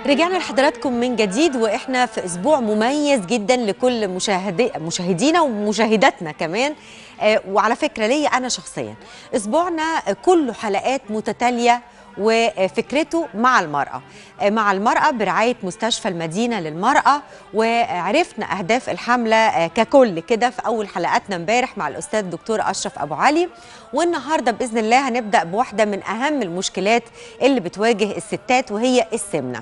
رجعنا لحضراتكم من جديد واحنا في اسبوع مميز جدا لكل مشاهدينا ومشاهداتنا كمان. وعلى فكره ليا انا شخصيا اسبوعنا كله حلقات متتاليه وفكرته مع المرأة برعاية مستشفى المدينة للمرأة. وعرفنا أهداف الحملة ككل كده في أول حلقاتنا امبارح مع الأستاذ الدكتور أشرف أبو علي، والنهاردة بإذن الله هنبدأ بواحدة من أهم المشكلات اللي بتواجه الستات وهي السمنة.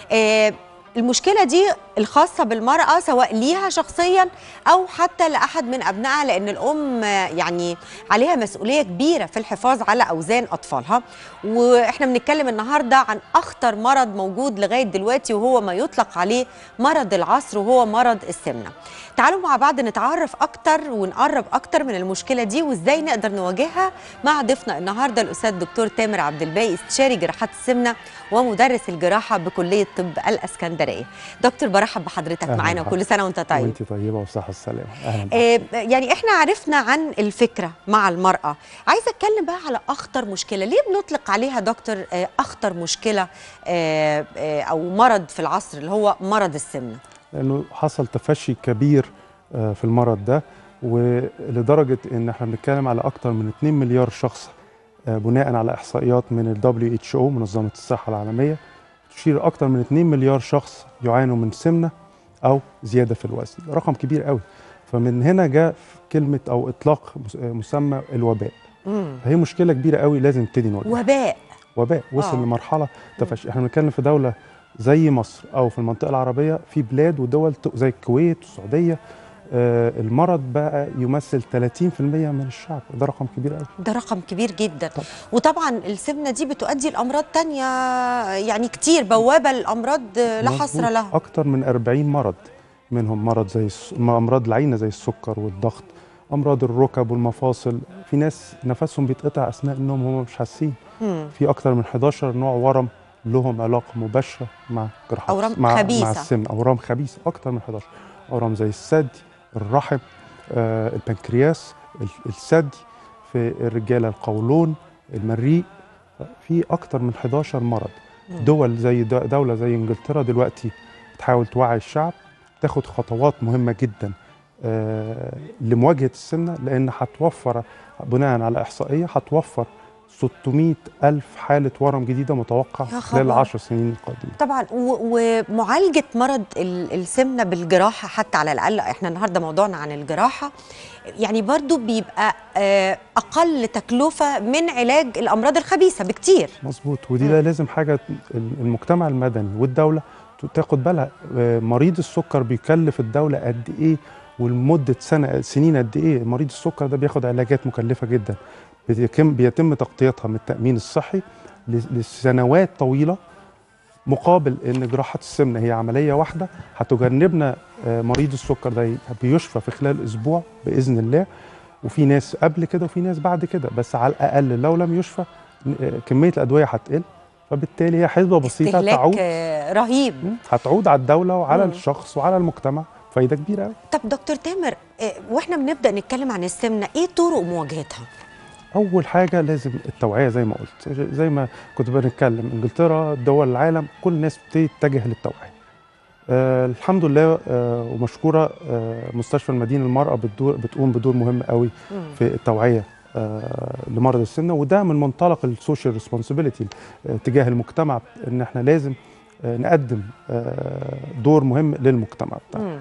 المشكلة دي الخاصة بالمرأة سواء ليها شخصيا أو حتى لأحد من أبنائها، لأن الأم يعني عليها مسؤولية كبيرة في الحفاظ على أوزان أطفالها. وإحنا بنتكلم النهاردة عن أخطر مرض موجود لغاية دلوقتي وهو ما يطلق عليه مرض العصر وهو مرض السمنة. تعالوا مع بعض نتعرف أكتر ونقرب أكتر من المشكلة دي وإزاي نقدر نواجهها مع ضيفنا النهاردة الأستاذ الدكتور تامر عبد الباقي، استشاري جراحات السمنة ومدرس الجراحة بكلية طب الإسكندرية. دكتور برحب بحضرتك معانا وكل سنة وأنت طيب. وأنت طيبة وصحة السلامة. يعني إحنا عرفنا عن الفكرة مع المرأة، عايزة أتكلم بقى على أخطر مشكلة. ليه بنطلق عليها دكتور أخطر مشكلة أو مرض في العصر اللي هو مرض السمنة؟ لأنه حصل تفشي كبير في المرض ده، ولدرجة إن احنا بنتكلم على أكتر من 2 مليار شخص بناء على إحصائيات من ال WHO منظمة الصحة العالمية تشير أكتر من 2 مليار شخص يعانوا من سمنة أو زيادة في الوزن. رقم كبير قوي. فمن هنا جاء كلمة أو إطلاق مسمى الوباء. فهي مشكلة كبيرة قوي لازم نبتدي نواجهها. وباء وصل لمرحلة تفشي. احنا بنتكلم في دولة زي مصر أو في المنطقة العربية، في بلاد ودول زي الكويت والسعودية المرض بقى يمثل 30% من الشعب. ده رقم كبير قوي. ده رقم كبير جدا. وطبعا السمنة دي بتؤدي لأمراض تانية يعني كتير، بوابة الأمراض لا حصر لها. أكتر من 40 مرض، منهم مرض زي أمراض العينة زي السكر والضغط، أمراض الركب والمفاصل. في ناس نفسهم بيتقطع أثناء النوم وهم مش حاسين. في أكتر من 11 نوع ورم لهم علاقة مباشرة مع جراحات أورام مع خبيثة. السمنة. أورام خبيثة أكتر من 11 أورام زي الثدي، الرحم، البنكرياس، الثدي، في الرجالة القولون، المريء. في أكتر من 11 مرض. دول زي دولة زي إنجلترا دلوقتي بتحاول توعي الشعب، تاخد خطوات مهمة جدا لمواجهة السمنة، لأن هتوفر بناء على إحصائية هتوفر 600,000 حالة ورم جديدة متوقع خلال 10 سنين القادمة. طبعا. ومعالجة مرض السمنة بالجراحة حتى على الأقل، احنا النهاردة موضوعنا عن الجراحة، يعني برضو بيبقى أقل تكلفة من علاج الأمراض الخبيثة بكتير. مظبوط. ودي لازم حاجة المجتمع المدني والدولة تاخد بالها. مريض السكر بيكلف الدولة قد إيه ولمدة سنين قد إيه. مريض السكر ده بياخد علاجات مكلفة جدا بيتم تغطيتها من التأمين الصحي لسنوات طويلة، مقابل ان جراحة السمنة هي عملية واحدة هتجنبنا مريض السكر ده بيشفى في خلال اسبوع بإذن الله. وفي ناس قبل كده وفي ناس بعد كده، بس على الأقل لو لم يشفى كمية الأدوية هتقل، فبالتالي هي حسبة بسيطة تعود رهيب هتعود على الدولة وعلى الشخص وعلى المجتمع فايدة كبيرة قوي. طب دكتور تامر، واحنا بنبدأ نتكلم عن السمنة ايه طرق مواجهتها؟ أول حاجة لازم التوعية زي ما قلت، زي ما كنت بنتكلم إنجلترا، دول العالم، كل الناس بتبتدي تتجه للتوعية. الحمد لله ومشكورة مستشفى المدينة للمرأة بتقوم بدور مهم قوي في التوعية لمرض السمنة، وده من منطلق السوشيال ريسبونسبيلتي تجاه المجتمع، إن إحنا لازم نقدم دور مهم للمجتمع بتاعنا.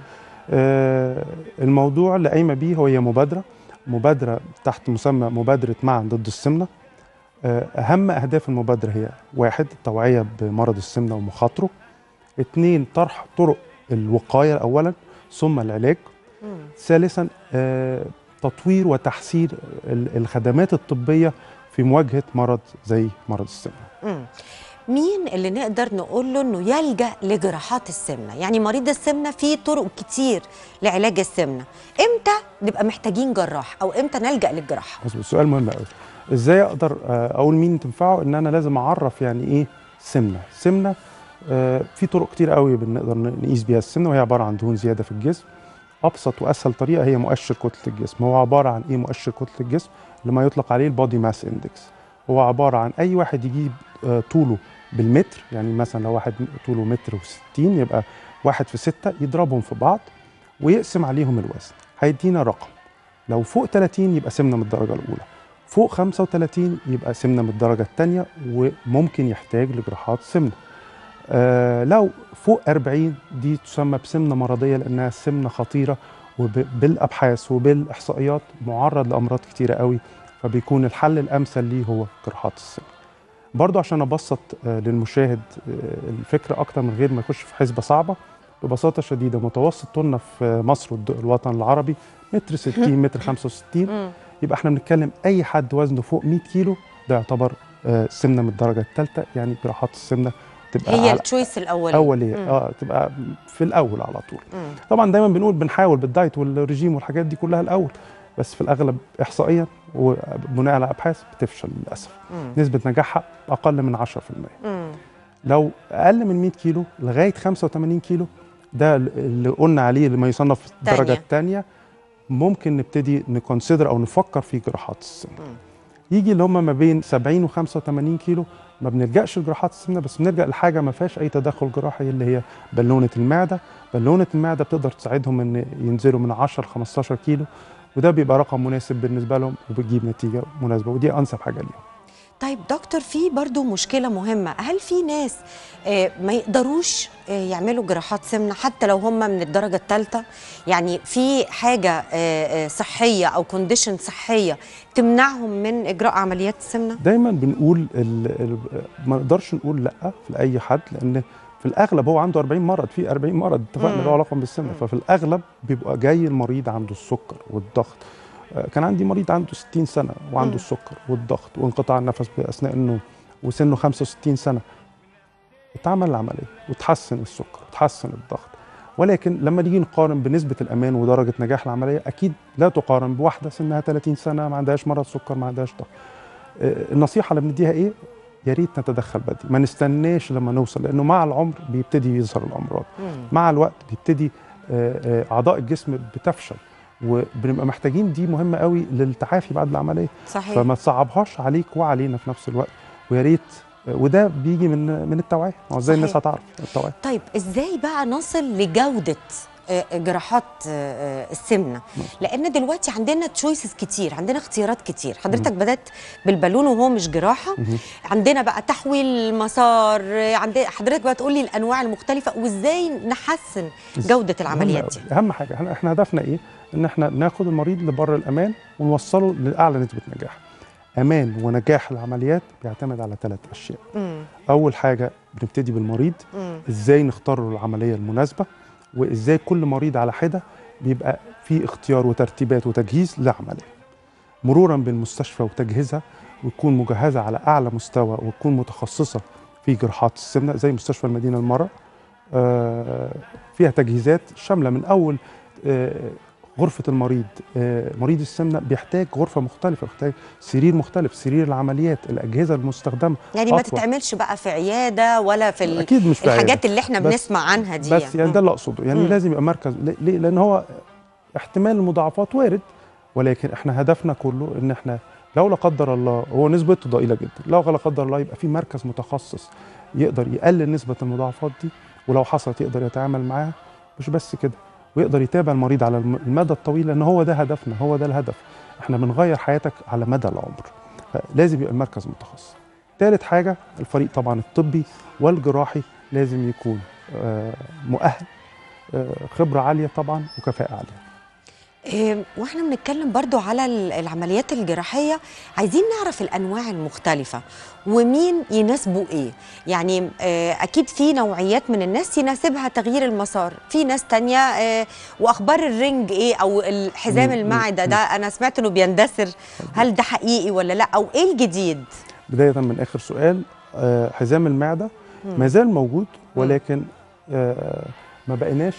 الموضوع اللي قايمة بيه هي مبادرة تحت مسمى مبادرة معا ضد السمنة. أهم أهداف المبادرة هي: 1 التوعية بمرض السمنة ومخاطره، 2 طرح طرق الوقاية أولا ثم العلاج، ثالثا تطوير وتحسين الخدمات الطبية في مواجهة مرض زي مرض السمنة. مين اللي نقدر نقول له انه يلجأ لجراحات السمنة؟ يعني مريض السمنة فيه طرق كتير لعلاج السمنة، امتى نبقى محتاجين جراح او امتى نلجأ للجراحة؟ سؤال مهم قوي. ازاي اقدر اقول مين تنفعه؟ ان انا لازم اعرف يعني ايه سمنة. في طرق كتير قوي بنقدر نقيس بيها السمنة، وهي عبارة عن دهون زيادة في الجسم. ابسط واسهل طريقة هي مؤشر كتلة الجسم. هو عبارة عن ايه مؤشر كتلة الجسم؟ لما يطلق عليه البودي ماس اندكس. هو عبارة عن اي واحد يجيب طوله بالمتر، يعني مثلا لو واحد طوله متر و60 يبقى 1 في 6 يضربهم في بعض ويقسم عليهم الوزن هيدينا رقم. لو فوق 30 يبقى سمنه من الدرجه الاولى، فوق 35 يبقى سمنه من الدرجه الثانيه وممكن يحتاج لجراحات سمنه. لو فوق 40 دي تسمى بسمنه مرضيه لانها سمنه خطيره، وبالابحاث وبالاحصائيات معرض لامراض كتيره قوي، فبيكون الحل الامثل ليه هو جراحات السمنه. برضو عشان ابسط للمشاهد الفكره اكتر من غير ما يخش في حسبه صعبه، ببساطه شديده متوسط طولنا في مصر والوطن العربي متر 60 متر 65. يبقى احنا بنتكلم اي حد وزنه فوق 100 كيلو ده يعتبر سمنه من الدرجه الثالثه، يعني جراحات السمنه تبقى هي التشويس اوليه تبقى في الاول على طول. طبعا دايما بنقول بنحاول بالدايت والرجيم والحاجات دي كلها الاول، بس في الاغلب احصائيا وبناء على ابحاث بتفشل للاسف. نسبه نجاحها اقل من 10%. لو اقل من 100 كيلو لغايه 85 كيلو ده اللي قلنا عليه اللي ما يصنف في الدرجه الثانيه، ممكن نبتدي نكونسيدر او نفكر في جراحات السمنه. يجي اللي هم ما بين 70 و85 كيلو ما بنلجاش لجراحات السمنه، بس بنلجا لحاجه ما فيهاش اي تدخل جراحي اللي هي بالونه المعده. بالونه المعده بتقدر تساعدهم ان ينزلوا من 10 ل 15 كيلو، وده بيبقى رقم مناسب بالنسبه لهم وبتجيب نتيجه مناسبه، ودي انسب حاجه ليهم. طيب دكتور، في برضو مشكلة مهمة، هل في ناس ما يقدروش يعملوا جراحات سمنة حتى لو هم من الدرجة الثالثة؟ يعني في حاجة صحية أو كونديشن صحية تمنعهم من إجراء عمليات السمنة؟ دايما بنقول ما نقدرش نقول لا لأي حد، لأن في الأغلب هو عنده 40 مرض، في 40 مرض اتفقنا له علاقة بالسمنة، ففي الأغلب بيبقى جاي المريض عنده السكر والضغط. كان عندي مريض عنده 60 سنة وعنده السكر والضغط وانقطاع النفس أثناء النوم وسنه 65 سنة، اتعمل العملية وتحسن السكر وتحسن الضغط. ولكن لما نيجي نقارن بنسبة الأمان ودرجة نجاح العملية أكيد لا تقارن بواحدة سنها 30 سنة ما عندهاش مرض سكر ما عندهاش ضغط. النصيحة اللي بنديها إيه؟ يا ريت نتدخل بدري، ما نستناش لما نوصل، لأنه مع العمر بيبتدي يظهر الأمراض. مع الوقت بيبتدي أعضاء الجسم بتفشل، وبنبقى محتاجين دي مهمه قوي للتعافي بعد العمليه. صحيح. فما تصعبهاش عليك وعلينا في نفس الوقت، ويا ريت وده بيجي من التوعيه. ما هو ازاي الناس هتعرف التوعيه؟ طيب ازاي بقى نصل لجوده جراحات السمنه؟ لان دلوقتي عندنا تشويسز كتير، عندنا اختيارات كتير. حضرتك بدات بالبالون وهو مش جراحه، عندنا بقى تحويل مسار، حضرتك بقى تقول لي الانواع المختلفه وازاي نحسن جوده العمليات دي. اهم حاجه احنا هدفنا ايه؟ ان احنا ناخد المريض لبر الامان ونوصله لاعلى نسبه نجاح. امان ونجاح العمليات بيعتمد على 3 اشياء. اول حاجه بنبتدي بالمريض، ازاي نختار له العمليه المناسبه، وازاي كل مريض على حده بيبقى في اختيار وترتيبات وتجهيز لعمليه، مرورا بالمستشفى وتجهيزها وتكون مجهزه على اعلى مستوى وتكون متخصصه في جراحات السمنه زي مستشفى المدينه المرة. فيها تجهيزات شامله من اول غرفه المريض. مريض السمنه بيحتاج غرفه مختلفه، بيحتاج سرير مختلف، سرير العمليات، الاجهزه المستخدمه يعني أطول. ما تتعملش بقى في عياده ولا في أكيد مش في الحاجات عيادة. اللي احنا بنسمع عنها دي. بس يعني ده اللي اقصده، يعني لازم يبقى مركز. ليه؟ لان هو احتمال المضاعفات وارد، ولكن احنا هدفنا كله ان احنا لو لا قدر الله، هو نسبته ضئيله جدا، لو لا قدر الله يبقى في مركز متخصص يقدر يقلل نسبه المضاعفات دي، ولو حصلت يقدر يتعامل معاها. مش بس كده، ويقدر يتابع المريض على المدى الطويل، لان هو ده هدفنا، هو ده الهدف. احنا بنغير حياتك على مدى العمر، فلازم يبقى المركز متخصص. ثالث حاجه الفريق طبعا الطبي والجراحي لازم يكون مؤهل، خبره عاليه طبعا وكفاءه عاليه. واحنا بنتكلم برضو على العمليات الجراحية، عايزين نعرف الأنواع المختلفة ومين يناسبه ايه. يعني أكيد في نوعيات من الناس يناسبها تغيير المسار، في ناس تانية وأخبار الرنج ايه أو الحزام المعدة ده أنا سمعت إنه بيندثر، هل ده حقيقي ولا لا، أو ايه الجديد؟ بداية من آخر سؤال، حزام المعدة ما زال موجود، ولكن ما بقيناش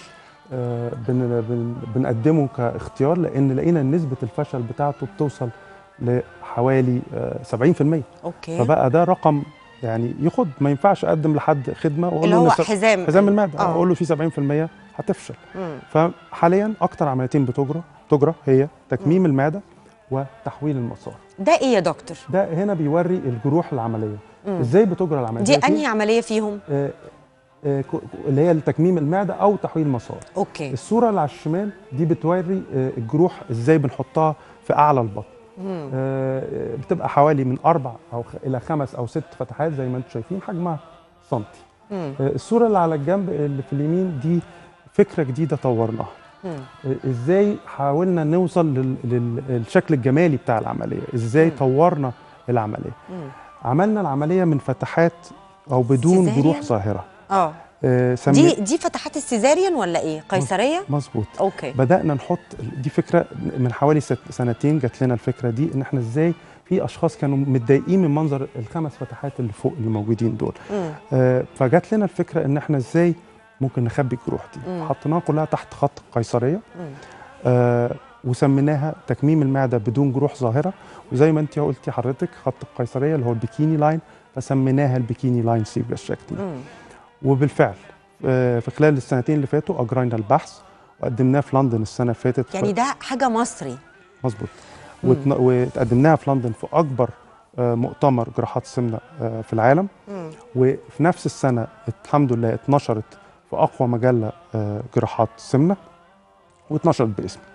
بنقدمه كاختيار، لان لقينا نسبه الفشل بتاعته بتوصل لحوالي 70%. اوكي. فبقى ده رقم يعني يخض، ما ينفعش اقدم لحد خدمه واقول له اللي هو حزام المعده اقول له فيه 70% هتفشل. فحاليا اكتر عمليتين بتجرى هي تكميم المعده وتحويل المسار. ده ايه يا دكتور؟ ده هنا بيوري الجروح العمليه. ازاي بتجرى العمليه دي انهي عمليه فيهم؟ اللي هي تكميم المعده او تحويل مسار. اوكي. الصوره اللي على الشمال دي بتوري الجروح ازاي بنحطها في اعلى البطن. بتبقى حوالي من 4 الى 5 أو 6 فتحات زي ما انتم شايفين، حجمها سنتي. الصوره اللي على الجنب اللي في اليمين دي فكره جديده طورناها. ازاي حاولنا نوصل للشكل الجمالي بتاع العمليه، ازاي طورنا العمليه. عملنا العمليه من فتحات او بدون جروح ظاهره. دي فتحات السيزاريان ولا ايه؟ قيصريه؟ مظبوط. اوكي. بدانا نحط دي فكره من حوالي 2 سنين، جات لنا الفكره دي ان احنا ازاي في اشخاص كانوا متضايقين من منظر ال5 فتحات اللي فوق اللي موجودين دول. فجات لنا الفكره ان احنا ازاي ممكن نخبي الجروح دي. حطيناها كلها تحت خط القيصريه. وسميناها تكميم المعده بدون جروح ظاهره، وزي ما انت قلتي حضرتك خط القيصريه اللي هو البيكيني لاين، فسميناها البيكيني لاين سليف جاستريكتومي. وبالفعل في خلال السنتين اللي فاتوا اجرينا البحث وقدمناه في لندن السنه اللي فاتت. يعني ده حاجه مصري؟ مظبوط. وتقدمناها في لندن في اكبر مؤتمر جراحات السمنه في العالم. وفي نفس السنه الحمد لله اتنشرت في اقوى مجله جراحات السمنه، واتنشرت باسمي.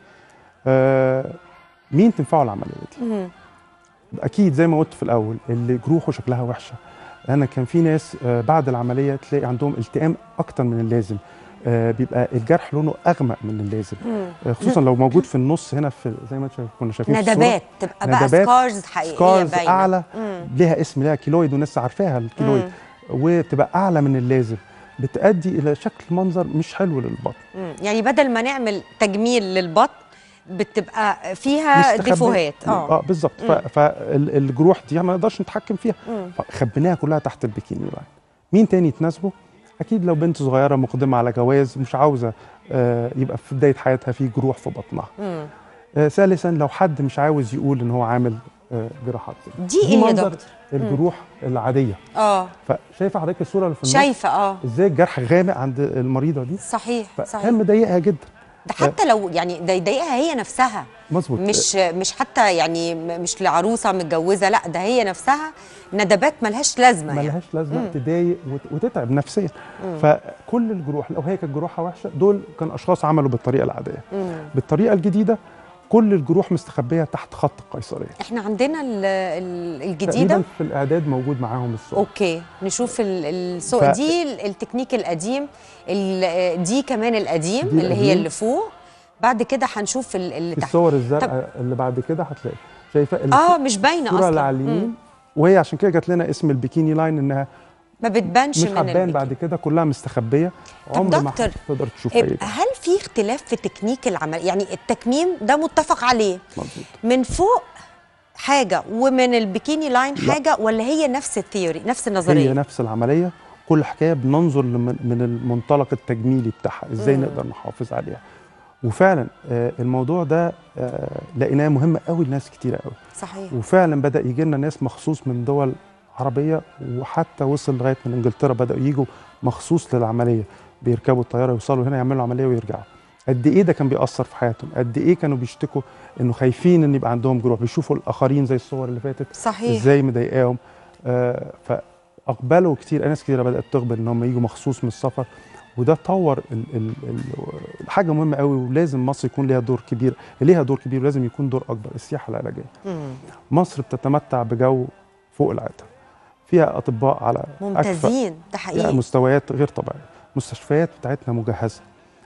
مين تنفعه العمليه دي؟ اكيد زي ما قلت في الاول اللي جروحه شكلها وحشه. لان كان في ناس بعد العمليه تلاقي عندهم التئام اكتر من اللازم، بيبقى الجرح لونه اغمق من اللازم، خصوصا لو موجود في النص هنا في زي ما كنا شايفين ندبات، تبقى بقى سكارز حقيقيه باينه، اعلى، ليها اسم، ليها كيلويد والناس عارفاها الكيلويد، وتبقى اعلى من اللازم، بتؤدي الى شكل منظر مش حلو للبطن. يعني بدل ما نعمل تجميل للبطن بتبقى فيها ديفوهات. بالظبط. فالجروح دي ما نقدرش نتحكم فيها، فخبيناها كلها تحت البيكيني لاين. مين تاني يتناسبه؟ اكيد لو بنت صغيره مقدمه على جواز مش عاوزه يبقى في بدايه حياتها في جروح في بطنها. ثالثا لو حد مش عاوز يقول ان هو عامل جراحات. دي ايه يا دكتور؟ الجروح العاديه. فشايفه حضرتك الصوره اللي في النص؟ شايفه. ازاي الجرح غامق عند المريضه دي؟ صحيح. فكان مضايقها جدا. ده حتى لو يعني ده يضايقها هي نفسها. مظبوط. مش حتى يعني مش لعروسه متجوزه، لا ده هي نفسها ندبات ملهاش لازمه، ملهاش لازمه، تضايق وتتعب نفسيا. فكل الجروح لو هي كانت جروحها وحشه دول كان اشخاص عملوا بالطريقه العاديه. بالطريقه الجديده كل الجروح مستخبيه تحت خط القيصريه. احنا عندنا الجديده تقريبا في الاعداد موجود معاهم الصور. اوكي نشوف الصور دي. التكنيك القديم، دي كمان القديم اللي هي اللي فوق. بعد كده هنشوف اللي تحت. الصور الزرقاء اللي بعد كده هتلاقي شايفه مش باينه اصلا الصوره اللي على اليمين، وهي عشان كده جات لنا اسم البيكيني لاين، انها ما بتبانش مش هتبان بعد كده، كلها مستخبيه، عمر ما تقدر تشوف ايه. هل في اختلاف في تكنيك العمل؟ يعني التكميم ده متفق عليه، مظبوط، من فوق حاجه ومن البيكيني لاين حاجه، ولا هي نفس الثيوري نفس النظريه؟ هي نفس العمليه، كل حكايه بننظر من المنطلق التجميلي بتاعها، ازاي نقدر نحافظ عليها. وفعلا الموضوع ده لقيناه مهم قوي لناس كتيره قوي. صحيح. وفعلا بدا يجي لنا ناس مخصوص من دول عربيه، وحتى وصل لغايه من انجلترا بداوا يجوا مخصوص للعمليه، بيركبوا الطياره يوصلوا هنا يعملوا عمليه ويرجعوا. قد ايه ده كان بيأثر في حياتهم، قد ايه كانوا بيشتكوا انه خايفين ان يبقى عندهم جروح، بيشوفوا الاخرين زي الصور اللي فاتت صحيح ازاي مضايقاهم. فاقبلوا كتير، ناس كتيره بدات تقبل ان هم يجوا مخصوص من السفر، وده طور حاجه مهمه قوي، ولازم مصر يكون ليها دور كبير، ولازم يكون دور اكبر، السياحه العلاجيه. مصر بتتمتع بجو فوق العاده، فيها اطباء على ممتازين، ده حقيقي، يعني مستويات غير طبيعيه، المستشفيات بتاعتنا مجهزه.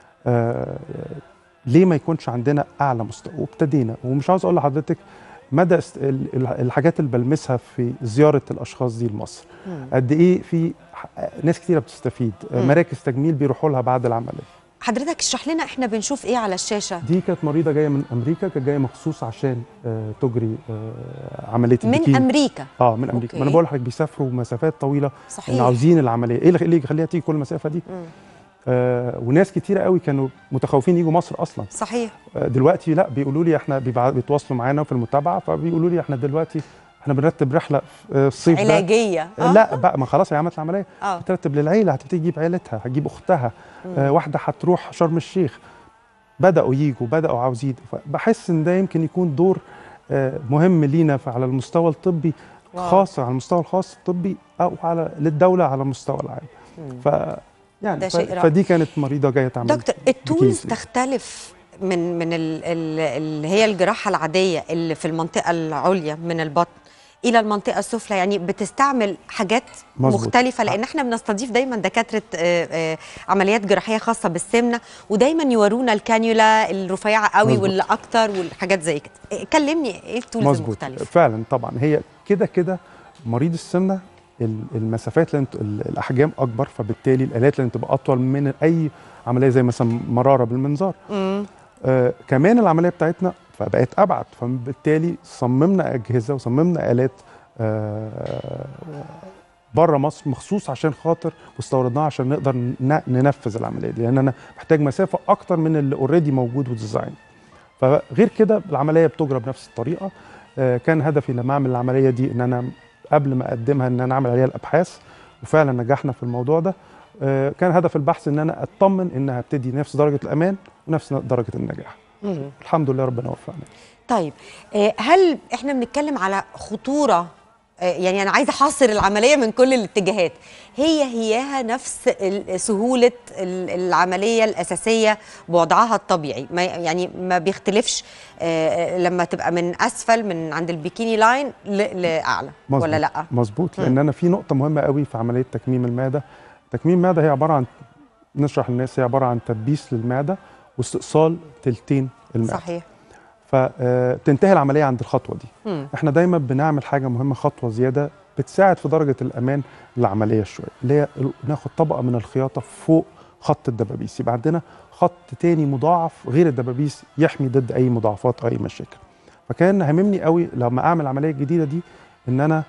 ليه ما يكونش عندنا اعلى مستوى؟ وابتدينا، ومش عاوز اقول لحضرتك مدى الحاجات اللي بلمسها في زياره الاشخاص دي لمصر، قد ايه في ناس كتيره بتستفيد، مراكز تجميل بيروحوا لها بعد العمليه. حضرتك اشرح لنا، احنا بنشوف ايه على الشاشه؟ دي كانت مريضه جايه من امريكا، كانت جايه مخصوص عشان تجري عمليه البكين. من امريكا؟ من امريكا. ما انا بقول لحضرتك بيسافروا مسافات طويله، صحيح، ان عاوزين العمليه. ايه اللي يخليها تيجي كل المسافه دي؟ وناس كتيره قوي كانوا متخوفين يجوا مصر اصلا. صحيح. دلوقتي لا، بيقولوا لي احنا بيتواصلوا معانا في المتابعه، فبيقولوا لي احنا دلوقتي بنرتب رحله في الصيف علاجيه. لا بقى، ما خلاص هي عملت العمليه، بترتب للعيله، هتبتدي تجيب عيلتها، هتجيب اختها، واحده هتروح شرم الشيخ. بداوا عاوزين. بحس ان ده يمكن يكون دور مهم لينا على المستوى الطبي، خاصه على المستوى الخاص الطبي او للدوله على المستوى العام. ف يعني فدي كانت مريضه جايه تعمل. دكتور، التولز تختلف من اللي هي الجراحه العاديه اللي في المنطقه العليا من البطن الى المنطقه السفلى، يعني بتستعمل حاجات مختلفه، لان احنا بنستضيف دايما دكاتره عمليات جراحيه خاصه بالسمنه، ودايما يورونا الكانيولا الرفيعه قوي واللي اكتر والحاجات زي كده. كلمني ايه التولز المختلفه؟ فعلا طبعا هي كده مريض السمنه المسافات الاحجام اكبر، فبالتالي الالات لازم تبقى اطول من اي عمليه زي مثلا مراره بالمنظار. كمان العمليه بتاعتنا فبقت ابعد، فبالتالي صممنا اجهزه وصممنا الات بره مصر مخصوص عشان خاطر واستوردناها عشان نقدر ننفذ العمليه دي، لان انا محتاج مسافه اكتر من اللي اوريدي موجود وديزاين. فغير كده العمليه بتجرى بنفس الطريقه. كان هدفي لما اعمل العمليه دي ان انا قبل ما اقدمها ان انا اعمل عليها الابحاث، وفعلا نجحنا في الموضوع ده. كان هدف البحث ان انا اطمن انها بتدي نفس درجه الامان ونفس درجه النجاح. الحمد لله ربنا وفقنا. طيب هل احنا بنتكلم على خطوره؟ يعني انا عايزه احاصر العمليه من كل الاتجاهات، هياها نفس سهوله العمليه الاساسيه بوضعها الطبيعي، يعني ما بيختلفش لما تبقى من اسفل من عند البيكيني لاين لاعلى ولا لا؟ مظبوط، لان انا في نقطه مهمه قوي في عمليه تكميم المعده. تكميم المعده هي عباره عن، نشرح للناس، هي عباره عن تدبيس للمعده واستئصال تلتين المعده. صحيح. فتنتهي العمليه عند الخطوه دي. احنا دايما بنعمل حاجه مهمه، خطوه زياده بتساعد في درجه الامان للعمليه شويه، اللي هي ناخد طبقه من الخياطه فوق خط الدبابيس، يبقى عندنا خط تاني مضاعف غير الدبابيس يحمي ضد اي مضاعفات او اي مشاكل. فكان هاممني قوي لما اعمل العمليه الجديده دي ان انا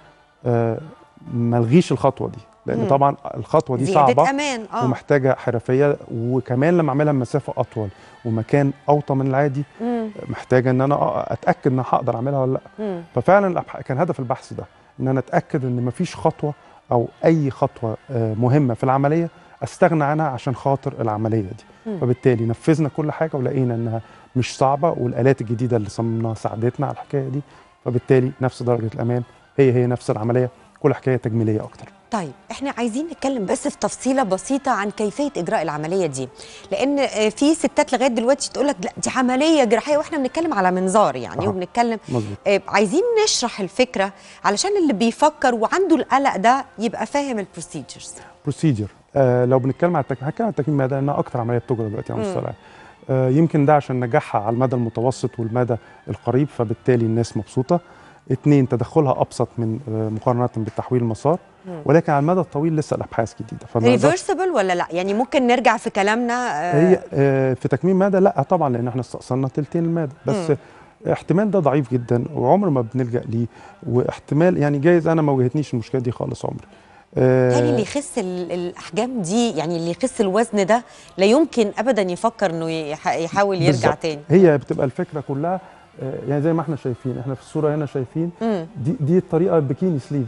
ما الغيش الخطوه دي، لان طبعا الخطوه دي صعبه أمان. ومحتاجه حرفيه، وكمان لما اعملها مسافه اطول ومكان اوطى من العادي محتاجه ان انا اتاكد ان هقدر اعملها ولا لا. ففعلا كان هدف البحث ده ان انا اتاكد ان مفيش خطوه او اي خطوه مهمه في العمليه استغنى عنها عشان خاطر العمليه دي. فبالتالي نفذنا كل حاجه ولقينا انها مش صعبه، والالات الجديده اللي صممناها ساعدتنا على الحكايه دي. فبالتالي نفس درجه الامان، هي نفس العمليه، كل حكايه تجميليه اكتر. طيب احنا عايزين نتكلم بس في تفصيله بسيطه عن كيفيه اجراء العمليه دي، لان في ستات لغايه دلوقتي تقول لك لا دي عمليه جراحيه واحنا بنتكلم على منظار يعني وبنتكلم. عايزين نشرح الفكره علشان اللي بيفكر وعنده القلق ده يبقى فاهم البروسيجرز. لو بنتكلم على التكميم، هنتكلم عن التكميم المعده لانها اكتر عمليه بتجرى دلوقتي على مستوى العالم. يمكن ده عشان نجاحها على المدى المتوسط والمدى القريب، فبالتالي الناس مبسوطه. 2 تدخلها ابسط من مقارنه بالتحويل المسار، ولكن على المدى الطويل لسه الابحاث جديده. ريفرسبل ولا لا؟ يعني ممكن نرجع في كلامنا هي في تكميم معده لا طبعا، لان احنا استأصلنا تلتين المعده بس. احتمال ده ضعيف جدا وعمر ما بنلجأ ليه، واحتمال يعني جايز انا ما واجهتنيش المشكله دي خالص عمري. تاني اللي يخس الاحجام دي، يعني اللي يخس الوزن ده لا يمكن ابدا يفكر انه يحاول يرجع بالزبط. تاني. هي بتبقى الفكره كلها يعني زي ما احنا شايفين، احنا في الصوره هنا شايفين دي الطريقه البيكيني سليف.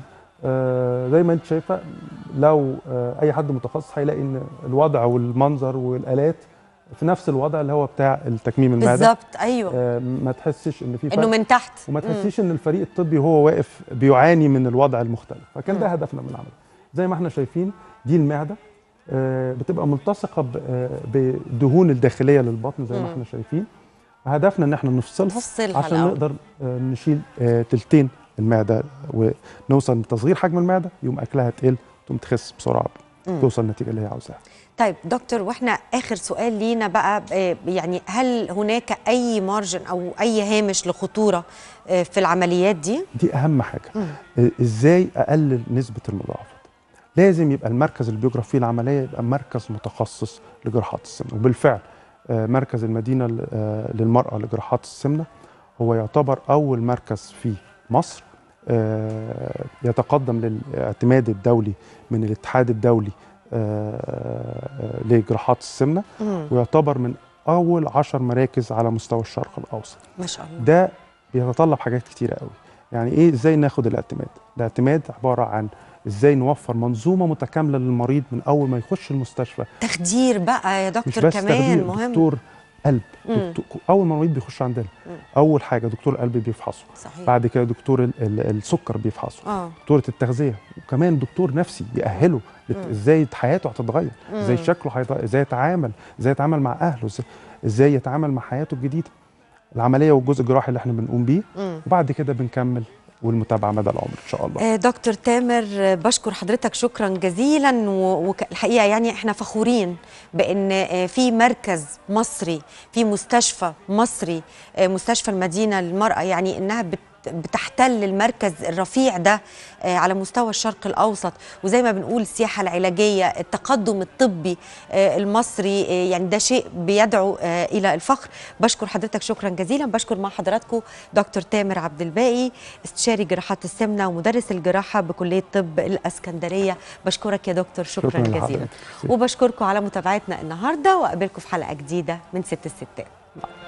زي ما انت شايفه، لو اي حد متخصص هيلاقي ان الوضع والمنظر والالات في نفس الوضع اللي هو بتاع التكميم المعده بالظبط. ايوه. ما تحسش ان في فرق، انه من تحت، وما تحسيش ان الفريق الطبي وهو واقف بيعاني من الوضع المختلف. فكان ده هدفنا من العمل. زي ما احنا شايفين دي المعده بتبقى ملتصقه بالدهون الداخليه للبطن زي ما احنا شايفين. هدفنا ان احنا نفصلها عشان نقدر نشيل تلتين المعده ونوصل لتصغير حجم المعده، يقوم اكلها تقل تقوم تخس بسرعه توصل للنتيجه اللي هي عاوزاها. طيب دكتور، واحنا اخر سؤال لينا بقى، يعني هل هناك اي مارجن او اي هامش لخطوره في العمليات دي؟ دي اهم حاجه. ازاي اقلل نسبه المضاعفات؟ لازم يبقى المركز اللي بيجرى فيه العمليه يبقى مركز متخصص لجراحات السمنه، وبالفعل مركز المدينه للمراه لجراحات السمنه هو يعتبر اول مركز في مصر يتقدم للاعتماد الدولي من الاتحاد الدولي لجراحات السمنه، ويعتبر من اول 10 مراكز على مستوى الشرق الاوسط. ما شاء الله. ده بيتطلب حاجات كتيره قوي. يعني ايه؟ ازاي ناخد الاعتماد؟ الاعتماد عباره عن ازاي نوفر منظومه متكامله للمريض من اول ما يخش المستشفى. تخدير بقى يا دكتور، مش بس كمان تخدير، مهم. دكتور قلب. اول ما المريض بيخش عندنا اول حاجه دكتور القلب بيفحصه، صحيح. بعد كده دكتور السكر بيفحصه، دكتوره التغذيه، وكمان دكتور نفسي يأهله ازاي حياته هتتغير، ازاي شكله هيتغير، ازاي يتعامل مع اهله، ازاي يتعامل مع حياته الجديده. العمليه والجزء الجراحي اللي احنا بنقوم بيه، وبعد كده بنكمل والمتابعه مدى العمر ان شاء الله. دكتور تامر، بشكر حضرتك شكرا جزيلا، والحقيقه يعني احنا فخورين بان في مركز مصري، في مستشفى مصري، مستشفى المدينه للمراه، يعني انها بتحتل المركز الرفيع ده على مستوى الشرق الأوسط. وزي ما بنقول السياحة العلاجية، التقدم الطبي المصري، يعني ده شيء بيدعو إلى الفخر. بشكر حضرتك شكرا جزيلا. بشكر مع حضراتكم دكتور تامر عبد الباقي، استشاري جراحات السمنة ومدرس الجراحة بكلية طب الإسكندرية. بشكرك يا دكتور شكرا جزيلا. وبشكركم على متابعتنا النهاردة، وأقابلكم في حلقة جديدة من ست الستات.